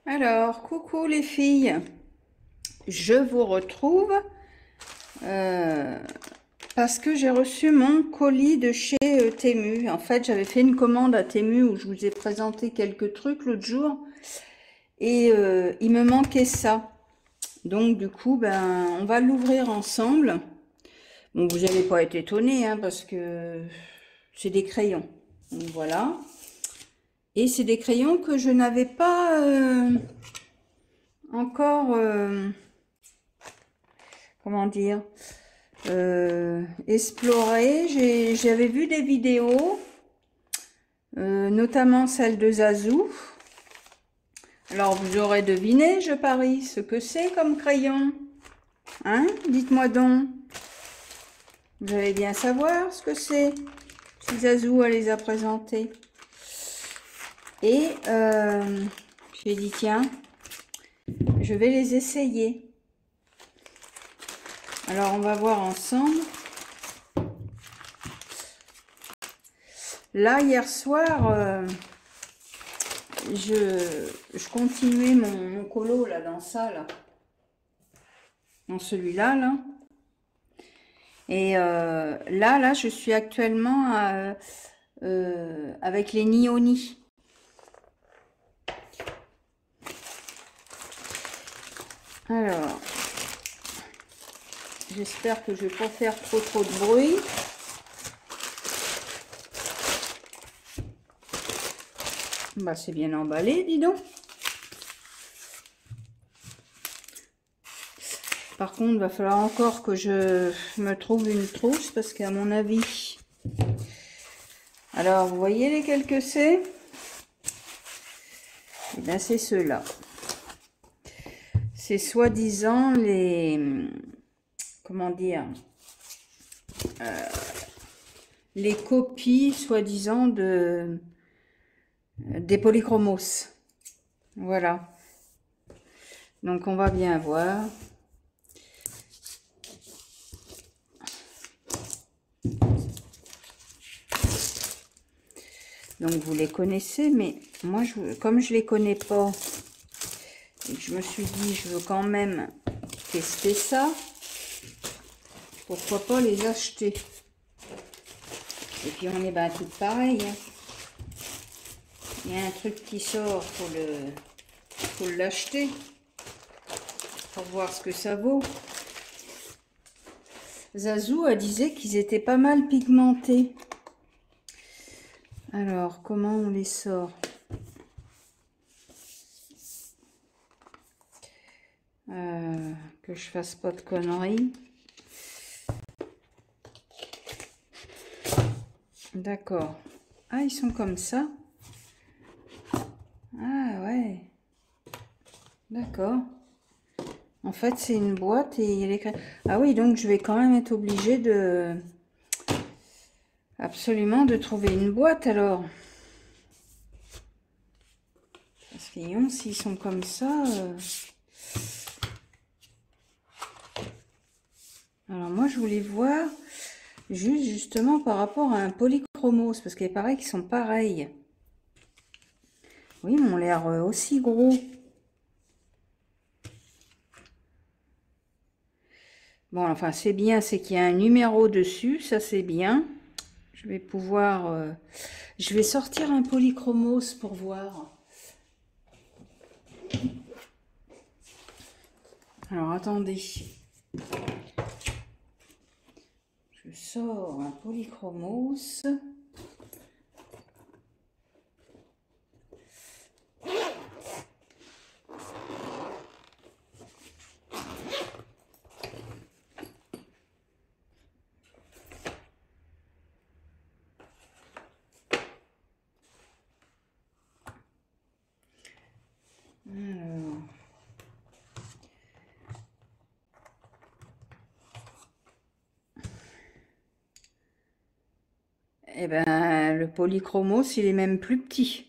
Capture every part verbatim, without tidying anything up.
Alors, coucou les filles, je vous retrouve euh, parce que j'ai reçu mon colis de chez euh, Temu. En fait, j'avais fait une commande à Temu où je vous ai présenté quelques trucs l'autre jour et euh, il me manquait ça. Donc du coup, ben, on va l'ouvrir ensemble. Bon, vous n'allez pas être étonnés hein, parce que c'est des crayons. Donc voilà. Et c'est des crayons que je n'avais pas euh, encore... euh, comment dire, euh, explorer. J'avais vu des vidéos, euh, notamment celle de Zazou. Alors vous aurez deviné, je parie, ce que c'est comme crayon. Hein? Dites-moi donc. Vous allez bien savoir ce que c'est, si Zazou elle les a présentés. Et euh, j'ai dit, tiens, je vais les essayer. Alors on va voir ensemble. Là, hier soir, euh, je, je continuais mon, mon colo là, dans ça, là. Dans celui-là, là. Et euh, là, là, je suis actuellement euh, euh, avec les Nioni. Alors, j'espère que je vais pas faire trop trop de bruit. Bah, c'est bien emballé, dis donc. Par contre, il va falloir encore que je me trouve une trousse parce qu'à mon avis... Alors, vous voyez lesquels que c'est? Eh bien, c'est ceux-là. C'est soi-disant les... Comment dire? Euh, les copies, soi-disant, de... des polychromos. Voilà. Donc, on va bien voir. Donc, vous les connaissez, mais moi, je, comme je les connais pas, et que je me suis dit, je veux quand même tester ça, pourquoi pas les acheter. Et puis, on est ben toutes pareilles. Hein. Il y a un truc qui sort, faut le, faut l'acheter pour voir ce que ça vaut. Zazou a disait qu'ils étaient pas mal pigmentés. Alors, comment on les sort? euh, Que je fasse pas de conneries. D'accord. Ah, ils sont comme ça. Ah ouais. D'accord. En fait, c'est une boîte et il y a les crayons. Ah oui, donc je vais quand même être obligée de... Absolument de trouver une boîte alors. Parce qu'ils s'ils sont comme ça... Euh... Alors moi, je voulais voir juste justement par rapport à un polychromos. Parce qu'il paraît qu'ils sont pareils. Oui, ils m'ont l'air aussi gros. Bon, enfin, c'est bien, c'est qu'il y a un numéro dessus, ça c'est bien. Je vais pouvoir... Euh, je vais sortir un polychromos pour voir. Alors, attendez. Je sors un polychromos. Alors... Eh ben, le polychromos, il est même plus petit.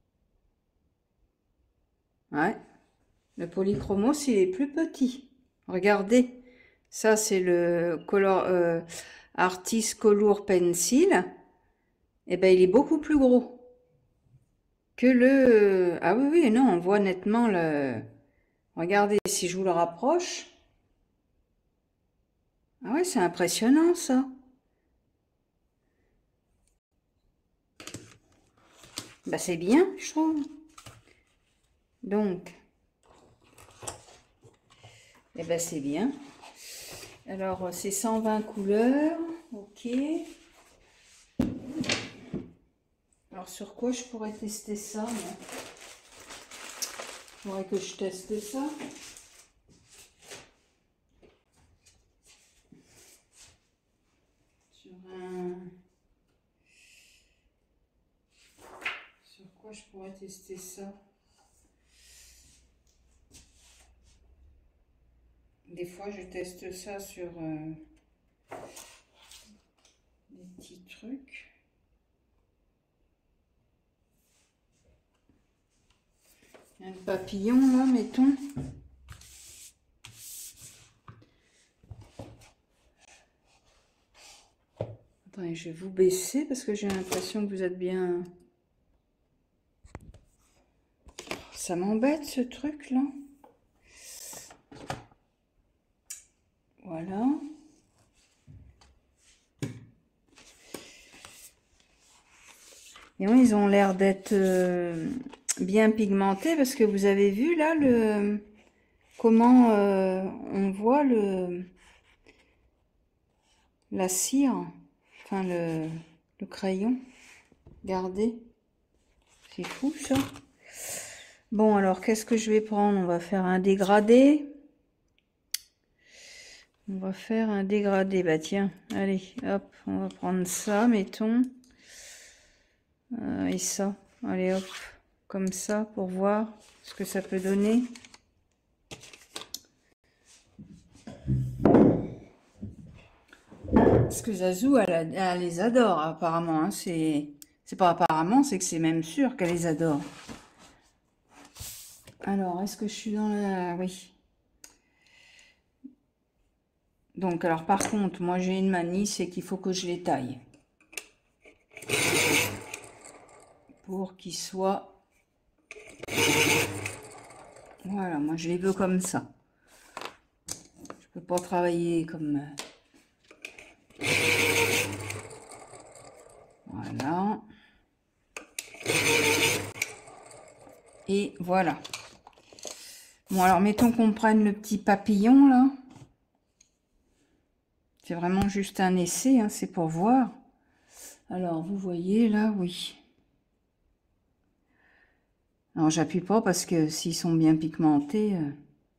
Ouais. Le polychromos, il est plus petit. Regardez. Ça, c'est le Color euh, Artist Color Pencil. Eh ben, il est beaucoup plus gros. que le... Ah oui, oui, non, on voit nettement le... Regardez, si je vous le rapproche. Ah ouais, c'est impressionnant, ça. Bah, c'est bien, je trouve. Donc, eh ben, c'est bien. Alors, c'est cent vingt couleurs. Ok. Alors, sur quoi je pourrais tester ça, moi? Il faudrait que je teste ça. Sur un... Sur quoi je pourrais tester ça? Des fois, je teste ça sur euh, des petits trucs. Un papillon, là, mettons. Attendez, je vais vous baisser parce que j'ai l'impression que vous êtes bien... Ça m'embête, ce truc-là. Voilà. Et oui, ils ont l'air d'être euh, bien pigmentés parce que vous avez vu là le comment euh, on voit le la cire, enfin le, le crayon. Regardez, c'est fou ça. Bon, alors qu'est-ce que je vais prendre? On va faire un dégradé. On va faire un dégradé. Bah tiens, allez, hop, on va prendre ça, mettons. Euh, et ça, allez hop, comme ça, pour voir ce que ça peut donner. Parce que Zazou, elle, elle, elle les adore, apparemment. Hein. C'est pas apparemment, c'est que c'est même sûr qu'elle les adore. Alors, est-ce que je suis dans la... Oui. Donc, alors par contre, moi j'ai une manie, c'est qu'il faut que je les taille. Pour qu'ils soient... Voilà, moi je les veux comme ça. Je peux pas travailler comme... Voilà. Et voilà. Bon, alors mettons qu'on prenne le petit papillon là. C'est vraiment juste un essai, hein, c'est pour voir. Alors, vous voyez là, oui. Alors, j'appuie pas parce que s'ils sont bien pigmentés... Euh...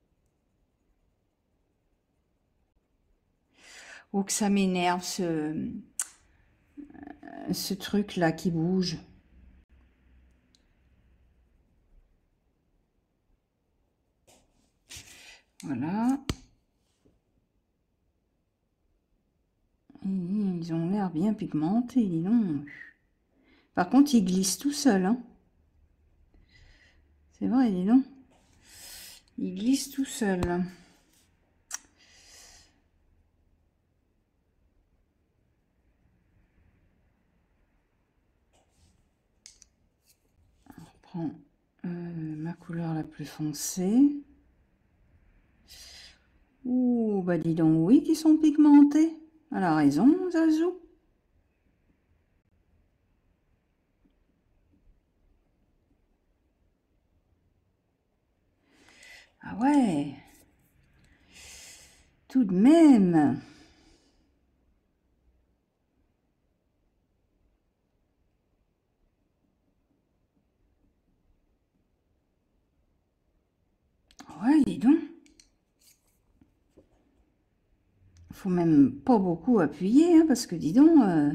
Ou que ça m'énerve, ce... ce truc là qui bouge. Voilà. Ils ont l'air bien pigmentés, dis donc. Par contre, ils glissent tout seuls. Hein. C'est vrai, dis donc. Ils glissent tout seuls. On reprend euh, ma couleur la plus foncée. Ouh, bah dis donc, oui, qu'ils sont pigmentés. Elle a raison, Zazou. Ah ouais. Tout de même. Ouais, dis donc. Faut même pas beaucoup appuyer, hein, parce que dis donc... Euh...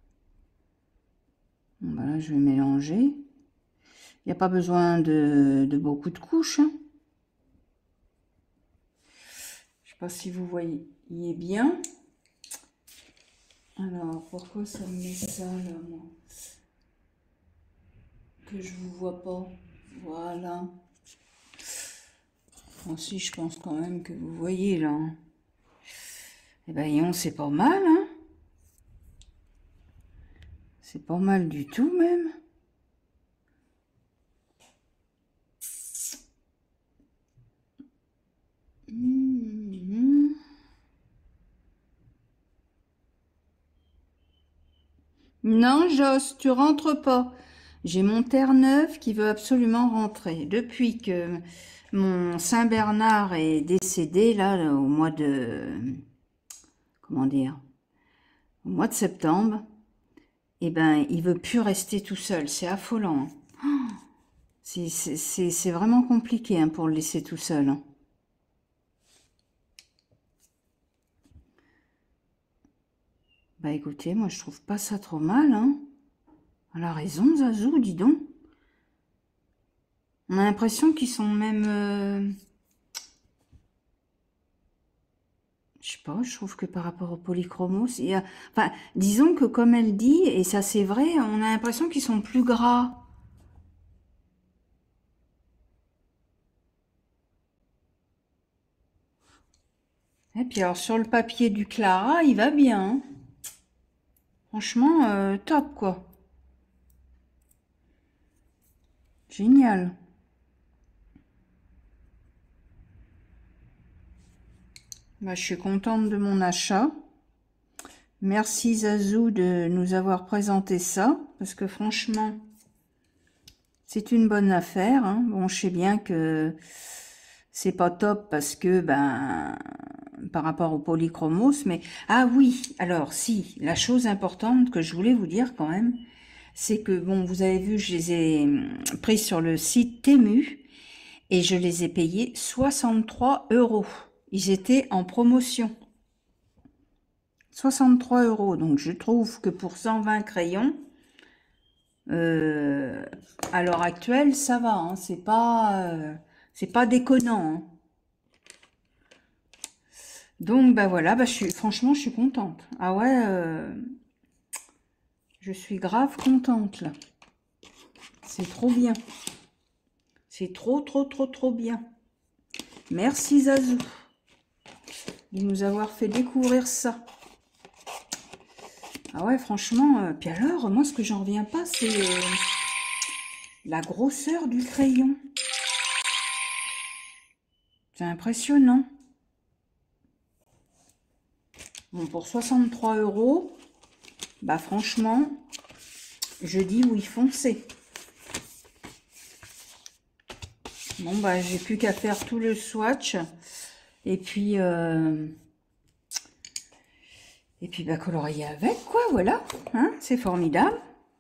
Bon, bah là, je vais mélanger. Il n'y a pas besoin de, de beaucoup de couches. Hein. Je sais pas si vous voyez bien. Alors, pourquoi ça me met ça, là, moi? Que je vous vois pas. Voilà. Bon, si, je pense quand même que vous voyez, là. Eh ben, c'est pas mal, hein. C'est pas mal du tout, même. Non, Joss, tu rentres pas. J'ai mon Terre-Neuve qui veut absolument rentrer. Depuis que mon Saint-Bernard est décédé, là, là, au mois de... Comment dire? Au mois de septembre, eh ben, il veut plus rester tout seul. C'est affolant, hein. C'est c'est- c'est- c'est vraiment compliqué, hein, pour le laisser tout seul, hein. Bah écoutez, moi je trouve pas ça trop mal, hein. Elle a raison, Zazou, dis donc. On a l'impression qu'ils sont même... euh, Je sais pas, je trouve que par rapport au polychromos, il y a... Enfin, disons que comme elle dit, et ça c'est vrai, on a l'impression qu'ils sont plus gras. Et puis alors sur le papier du Clara, il va bien, hein. Franchement, euh, top quoi. Génial. Bah, je suis contente de mon achat. Merci Zazou de nous avoir présenté ça, parce que franchement, c'est une bonne affaire, hein. Bon, je sais bien que c'est pas top parce que, ben, par rapport au polychromos, mais... Ah oui, alors si, la chose importante que je voulais vous dire quand même, c'est que, bon, vous avez vu, je les ai hum, pris sur le site Temu, et je les ai payés soixante-trois euros. Ils étaient en promotion. soixante-trois euros, donc je trouve que pour cent vingt crayons, euh, à l'heure actuelle, ça va, hein, c'est pas, euh, c'est pas déconnant, hein. Donc bah voilà, bah je suis, franchement, je suis contente. Ah ouais, euh, je suis grave contente là. C'est trop bien. C'est trop, trop, trop, trop bien. Merci Zazou de nous avoir fait découvrir ça. Ah ouais, franchement, euh, puis alors, moi ce que j'en reviens pas, c'est euh, la grosseur du crayon. C'est impressionnant. Bon, pour soixante-trois euros, bah franchement, je dis oui, foncez. Bon, bah j'ai plus qu'à faire tout le swatch. Et puis, euh, et puis bah colorier avec, quoi, voilà. Hein, c'est formidable.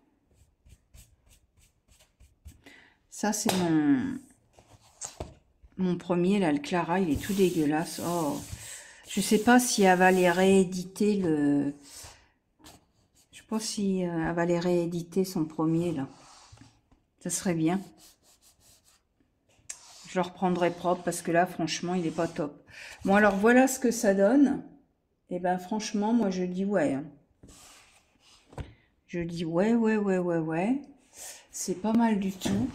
Ça, c'est mon, mon premier, là, le Clara, il est tout dégueulasse. Oh, je sais pas si elle va les rééditer, le... Je sais pas si euh, elle va les rééditer, son premier, là. Ça serait bien. Je le reprendrai propre parce que là, franchement, il est pas top. Bon, alors voilà ce que ça donne. Et ben franchement, moi je dis ouais, hein. Je dis ouais, ouais, ouais, ouais, ouais. C'est pas mal du tout.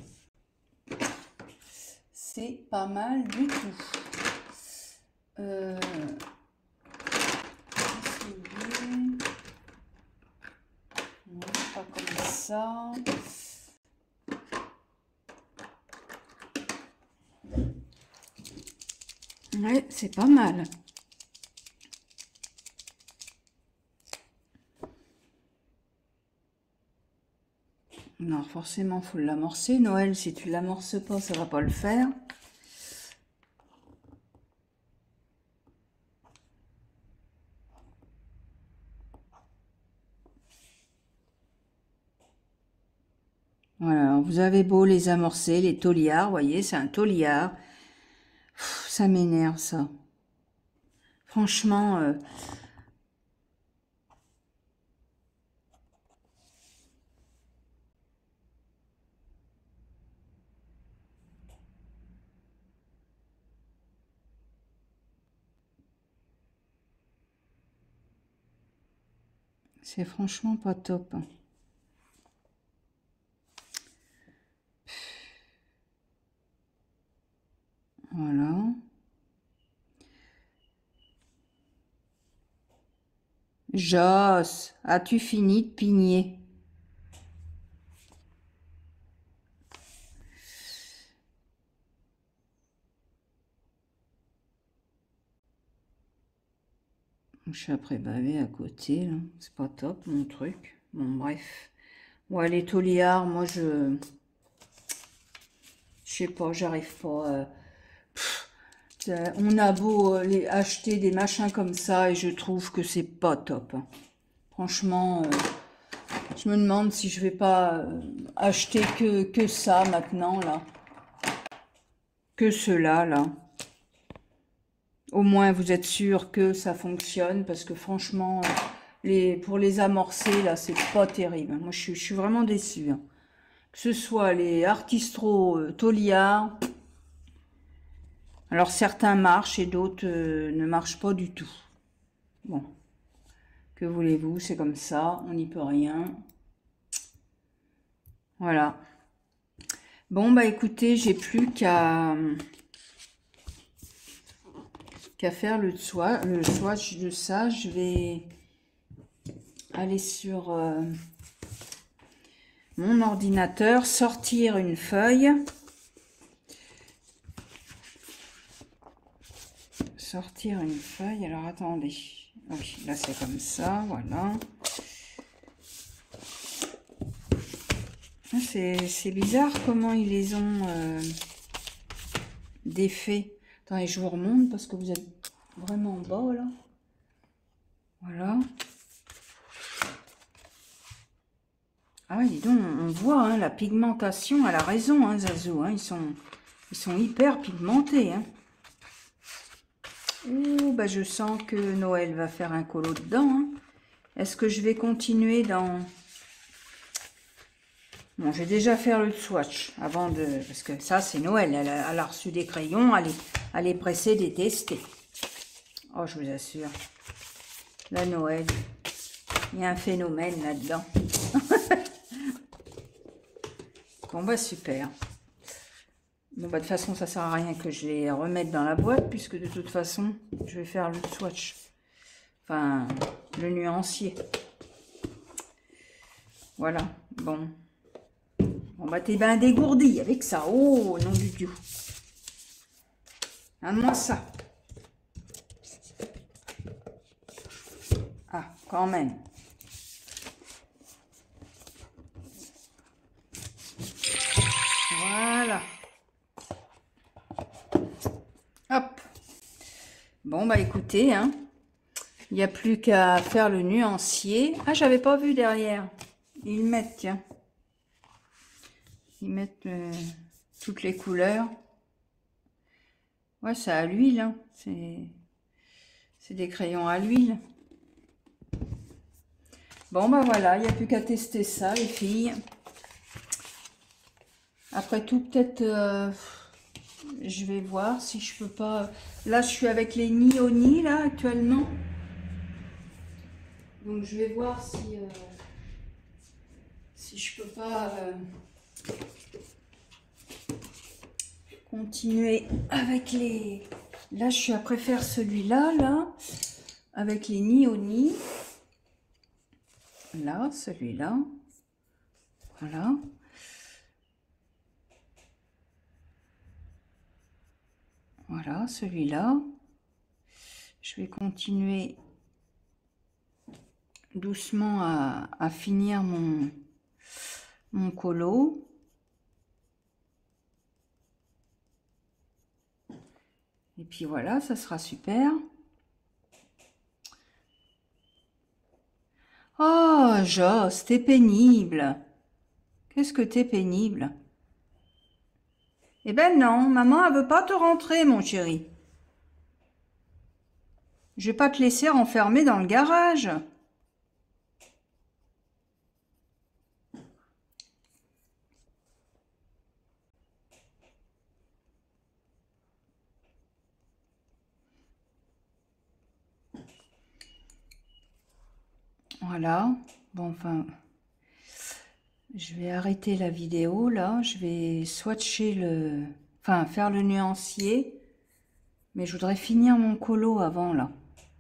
C'est pas mal du tout. Euh... qu'est-ce que vous voulez? Non, pas comme ça. Ouais, c'est pas mal. Non, forcément, faut l'amorcer. Noël, si tu l'amorces pas, ça va pas le faire. Voilà, vous avez beau les amorcer, les tauliards, vous voyez, c'est un tauliard. Pff, ça m'énerve, ça. Franchement, euh, c'est franchement pas top, hein. Voilà. Joss, as-tu fini de pigner? Je suis après bavé à côté, là. C'est pas top, mon truc. Bon, bref. Ouais, les tauliards, moi, je... Je sais pas, j'arrive pas. euh, pff, euh, on a beau euh, les, acheter des machins comme ça et je trouve que c'est pas top, hein. Franchement, euh, je me demande si je vais pas euh, acheter que, que ça maintenant, là. Que cela, là. Au moins, vous êtes sûr que ça fonctionne parce que franchement, euh, les, pour les amorcer, là, c'est pas terrible. Moi, je, suis- je suis vraiment déçue, hein. Que ce soit les Artistro euh, Tauliard, alors certains marchent et d'autres euh, ne marchent pas du tout. Bon, que voulez-vous, c'est comme ça, on n'y peut rien. Voilà. Bon, bah écoutez, j'ai plus qu'à qu'à faire le swatch, le swatch de ça. Je vais aller sur euh, mon ordinateur, sortir une feuille. Sortir une feuille, alors attendez. Oui, là c'est comme ça, voilà. C'est bizarre comment ils les ont euh, défaits. Attendez, je vous remonte parce que vous êtes vraiment en bas là. Voilà. Ah oui, dis donc, on voit hein, la pigmentation, elle a raison, hein, Zazo. Hein, ils, sont, ils sont hyper pigmentés. Hein. Ouh, bah je sens que Noël va faire un colo dedans. Hein. Est-ce que je vais continuer dans... Bon, je vais déjà faire le swatch avant de... Parce que ça, c'est Noël. Elle a, elle a reçu des crayons. Elle est, elle est pressée de les tester. Oh, je vous assure. La Noël. Il y a un phénomène là-dedans. Bon, bah super. Bon, bah de toute façon, ça sert à rien que je les remette dans la boîte. Puisque de toute façon, je vais faire le swatch. Enfin, le nuancier. Voilà. Bon. Bon, bah t'es bien dégourdi avec ça. Oh, non du tout. Donne-moi ça. Ah, quand même. Voilà. Hop. Bon, bah écoutez, hein. Il n'y a plus qu'à faire le nuancier. Ah, j'avais pas vu derrière. Ils mettent, tiens. Ils mettent euh, toutes les couleurs. Ouais, c'est à l'huile, hein. C'est des crayons à l'huile. Bon, bah voilà, il n'y a plus qu'à tester ça, les filles. Après tout, peut-être, euh, je vais voir si je peux pas... Là, je suis avec les Nioni, là, actuellement. Donc, je vais voir si... Euh, si je peux pas... Euh, continuer avec les... Là, je suis à préférer celui-là, là, avec les Nioni. Là, celui-là. Voilà. Voilà, celui-là. Je vais continuer doucement à, à finir mon, mon colo. Et puis voilà, ça sera super. Oh, Joss, t'es pénible. Qu'est-ce que t'es pénible? Eh ben non, maman, elle veut pas te rentrer, mon chéri. Je vais pas te laisser enfermer dans le garage. Voilà. Bon, enfin, je vais arrêter la vidéo, là. Je vais swatcher le... Enfin, faire le nuancier. Mais je voudrais finir mon colo avant, là.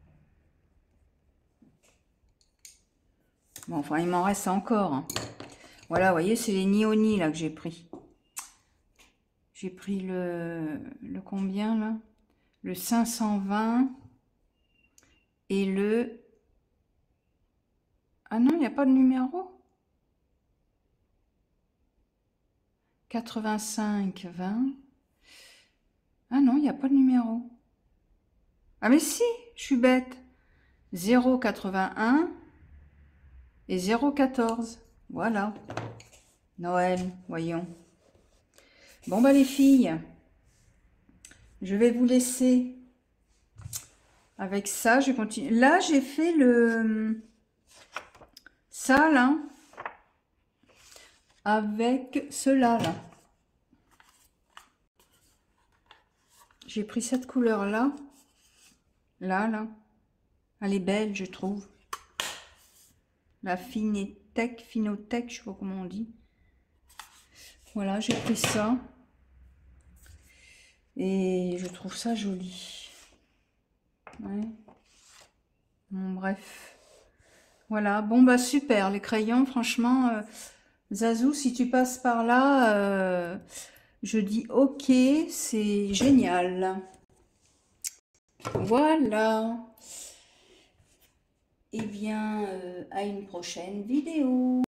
Bon, enfin, il m'en reste encore. Hein. Voilà, vous voyez, c'est les Nioni, là, que j'ai pris. J'ai pris le... Le combien, là? Le cinq cent vingt et le... Ah non, il n'y a pas de numéro. quatre-vingt-cinq, vingt. Ah non, il n'y a pas de numéro. Ah mais si, je suis bête. zéro quatre-vingt-un et zéro quatorze. Voilà. Noël, voyons. Bon bah les filles, je vais vous laisser avec ça. Je continue. Là, j'ai fait le ça là avec cela là. J'ai pris cette couleur là. Là, là. Elle est belle, je trouve. La Finetech, Finotech, je sais pas comment on dit. Voilà, j'ai pris ça. Et je trouve ça joli. Ouais. Bon, bref. Voilà, bon bah super, les crayons, franchement, euh, Zazou, si tu passes par là, euh, je dis ok, c'est génial. Voilà. Eh bien, euh, à une prochaine vidéo.